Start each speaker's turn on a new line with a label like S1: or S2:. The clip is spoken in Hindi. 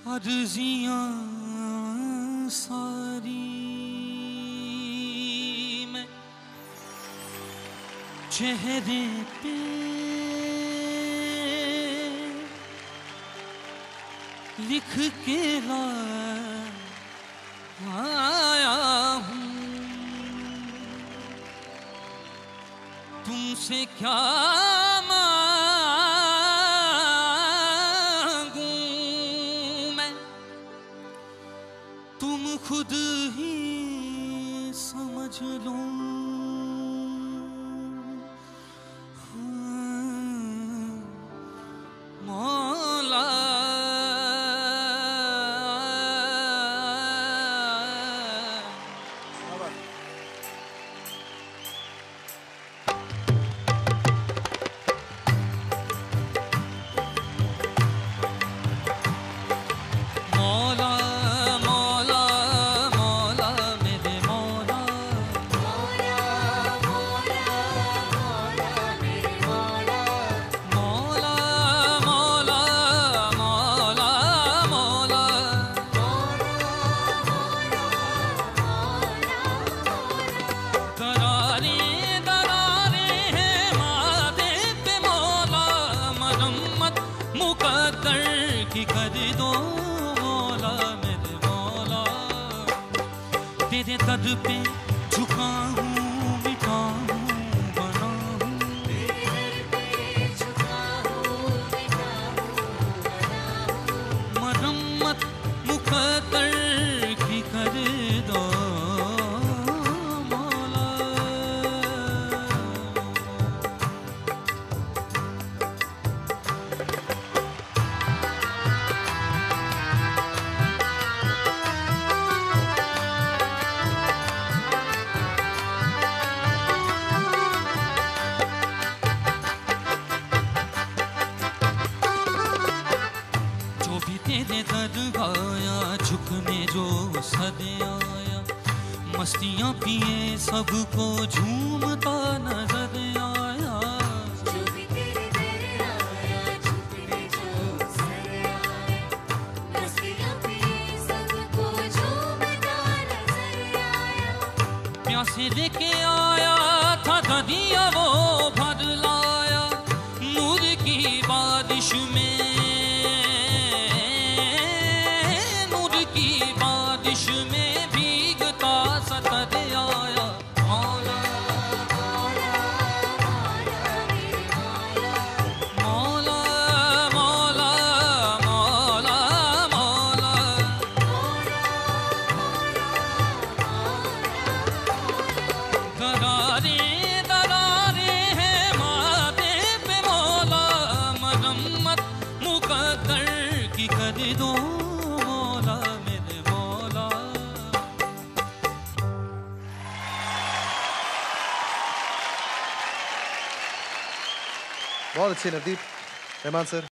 S1: अर्जियां सारी मैं चेहरे पे लिख के लाया हूँ। तुमसे क्या तुम खुद ही समझ लो। मौला कर दो मौला मेरे मौला। तेरे दर पे झुका हूँ, मिटा हूँ, बना हूँ। तेरे दर पे झुका हूँ, मिटा हूँ, बना हूँ। मरम्मत मुकद्दर की कर दो तेरे दर आया, झुकने जो सद आया। मस्तियाँ पिए सबको झूमता नजर आया। जो भी तेरे दर आया, झुकने जो सद आया। मस्तियाँ पिए सबको झूमता नजर आया। प्यासे लेके आया था दरिया वो भर लाया। नूर की बारिश में में भीगता सतर आया। मौला मौला मौला मौला मौला मौला दरारे दरारे हैं माथे पे मौला। मरम्मत मुकद्दर की कर दो मौला मेरे मौला।
S2: बहुत अच्छे नवदीप रहमान सर।